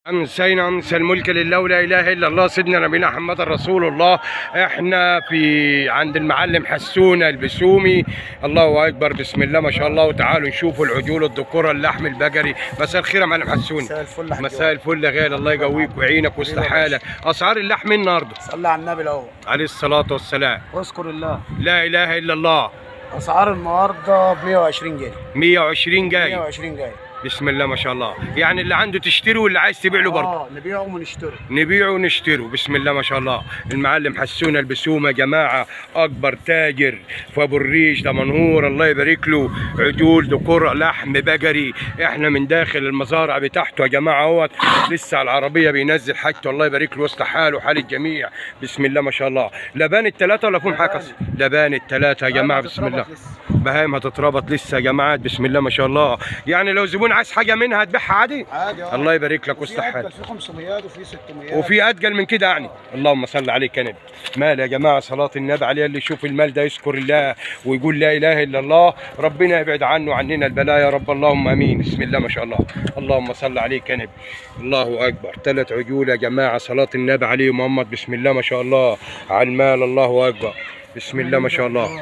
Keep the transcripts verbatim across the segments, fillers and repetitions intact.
أمسينا أمس الملك لله ولا إله إلا الله سيدنا نبينا محمد رسول الله. إحنا في عند المعلم حسونة البسومي. الله أكبر، بسم الله ما شاء الله. وتعالوا نشوفوا العجول الذكورة اللحم البقري. مساء الخير يا معلم حسونة. مساء الفل. مساء الفل يا غالي، الله يقويك ويعينك ويصلح حالك. أسعار اللحم النهارده؟ صلي على النبي الأول عليه الصلاة والسلام. واذكر الله. لا إله إلا الله. أسعار النهارده ب مية وعشرين جنيه. مية وعشرين جاي. مية وعشرين جاي. بسم الله ما شاء الله. يعني اللي عنده تشتري واللي عايز تبيع له برضه. اه نبيعه ونشتري. نبيعه ونشتري. بسم الله ما شاء الله. المعلم حسونة البسومة يا جماعه، اكبر تاجر في ابو الريش دمنهور، الله يبارك له. عجول ذكور لحم بقري. احنا من داخل المزارع بتاعته يا جماعه اهوت، لسه على العربيه بينزل حاجته، الله يبارك له ويصلح حاله وحال الجميع. بسم الله ما شاء الله. لبان الثلاثه ولا فيهم حاجه؟ لبان الثلاثه يا جماعه. بسم الله. بهايم هتتربط لسه يا جماعه. بسم الله ما شاء الله. يعني لو زبون عايز حاجه منها هتبيعها عادي؟ عادي. اه الله يبارك لك ويصلح حالك. في خمسمية وفي ستمية وفي اتقل من كده يعني. اللهم صل عليك يا نبي. مال يا جماعه صلاه النبي عليه، اللي يشوف المال ده يذكر الله ويقول لا اله الا الله، ربنا يبعد عنه عننا البلاء يا رب، اللهم امين. بسم الله ما شاء الله. اللهم صل عليك يا نبي. الله اكبر. ثلاث عجول يا جماعه صلاه النبي عليه محمد. بسم الله ما شاء الله على المال. الله اكبر. بسم الله ما شاء الله.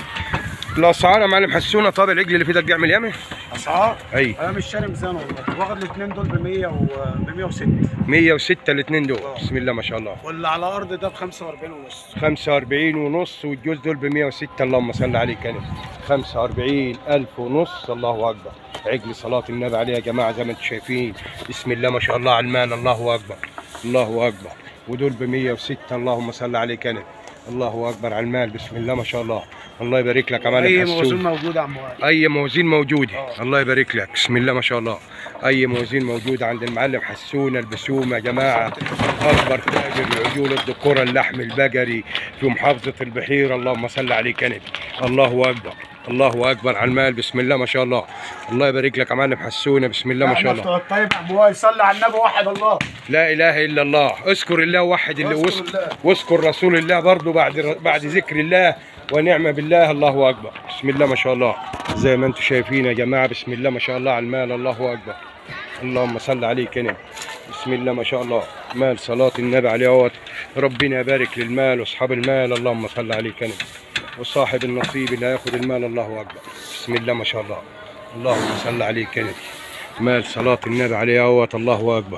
الاسعار يا معلم حسونه. طب العجل اللي في ده بيعمل ياما؟ اسعار؟ اي انا مش شاري ميزان والله، واخد الاثنين دول ب مية و ب مية وستة. مية وستة الاثنين دول. بسم الله ما شاء الله. واللي على الارض ده ب خمسة وأربعين ونص. خمسة وأربعين ونص والجوز دول ب مية وستة. اللهم صل عليك يا نبي. خمسة وأربعين ألف ونص. الله اكبر. عجل صلاه النبي عليه يا جماعه زي ما انتم شايفين. بسم الله ما شاء الله على المال. الله اكبر. الله اكبر. ودول ب مية وستة. اللهم صل عليك يا نبي. الله اكبر على المال. بسم الله ما شاء الله. الله يبارك لك يا معلم حسون. اي موازين موجوده يا عم وائل. اي موازين موجوده. أوه. الله يبارك لك. بسم الله ما شاء الله. اي موازين موجوده عند المعلم حسونه البسومه يا جماعه. اكبر تاجر لعجول الذكوره اللحم البقري في محافظه البحيره. اللهم صل عليك يا نبي. الله اكبر. الله اكبر على المال. بسم الله ما شاء الله. الله يبارك لك يا معلم حسونه. بسم الله ما شاء الله. طيب يا عم وائل، صلي على النبي وحد الله. لا اله الا الله. اذكر الله وحد اللي واذكر واذكر رسول الله برضه بعد بعد ذكر الله ونعم بالله. الله اكبر. بسم الله ما شاء الله. زي ما انتم شايفين يا جماعه. بسم الله ما شاء الله على المال. الله اكبر. اللهم صل عليك يا نبي. بسم الله ما شاء الله. مال صلاه النبي عليه اهوت. ربنا يبارك للمال واصحاب المال. اللهم صل عليك يا نبي. وصاحب النصيب اللي هياخد المال. الله اكبر. بسم الله ما شاء الله. اللهم صل عليك يا نبي. مال صلاه النبي عليه اهوت. الله اكبر.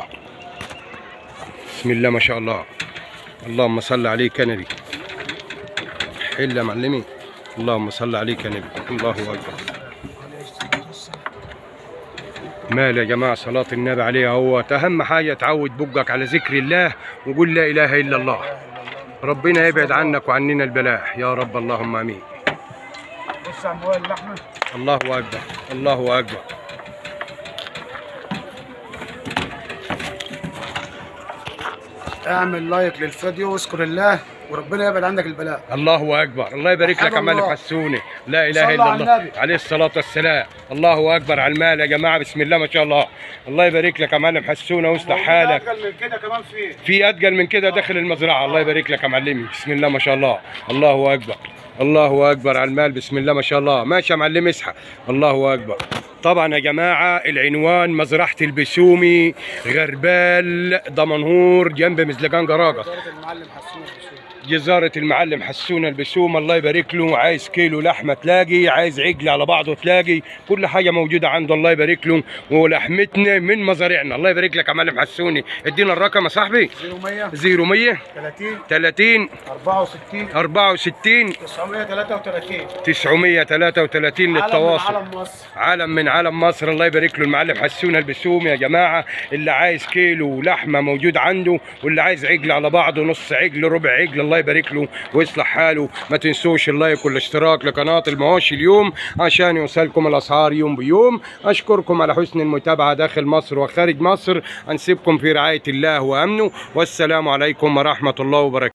بسم الله ما شاء الله. اللهم صل عليك يا نبي. حل يا معلمي. اللهم صل عليك يا نبي. الله اكبر. مال يا جماعه صلاه النبي عليه اهوت. اهم حاجه تعود بقك على ذكر الله وقول لا اله الا الله، ربنا يبعد عنك وعننا البلاء يا رب، اللهم امين. بص يا عم وائل اللحمه. الله اكبر. الله اكبر. اعمل لايك للفيديو واذكر الله وربنا يبعد عنك البلاء. الله اكبر. الله يبارك لك يا معلم حسونه. لا اله الا على الله النبي. عليه الصلاه والسلام. الله اكبر على المال يا جماعه. بسم الله ما شاء الله. الله يبارك لك يا معلم حسونه ويصلح حالك. اتقل من كده كمان في في اتقل من كده داخل المزرعه. الله يبارك لك يا معلمي. بسم الله ما شاء الله. الله اكبر. الله اكبر على المال. بسم الله ما شاء الله. ماشي يا معلم اصحى. الله اكبر. طبعا يا جماعه العنوان مزرعه البسومي، غربال دمنهور، جنب مزلقان جراجه. جزارة المعلم حسونة البسومة. الله يبارك له. عايز كيلو لحمة تلاقي، عايز عجل على بعضه تلاقي، كل حاجة موجودة عنده. الله يبارك له. ولحمتنا من مزارعنا. الله يبارك لك يا معلم حسوني. ادينا الرقم يا صاحبي. صفر مية صفر مية ثلاثين ثلاثين أربعة وستين أربعة وستين تسعمية وتلاتة وتلاتين تسعمية وتلاتة وتلاتين للتواصل. علم من علم مصر. علم من علم مصر. الله يبارك له المعلم حسونة البسومي يا جماعة. اللي عايز كيلو لحمة موجود عنده، واللي عايز عجل على بعضه، نص عجل ربع عجل، الله يبارك له ويصلح حاله. ما تنسوش اللايك والاشتراك لقناة المواشي اليوم عشان يوصلكم الاسعار يوم بيوم. اشكركم على حسن المتابعة داخل مصر وخارج مصر. هنسيبكم في رعاية الله وامنه، والسلام عليكم ورحمة الله وبركاته.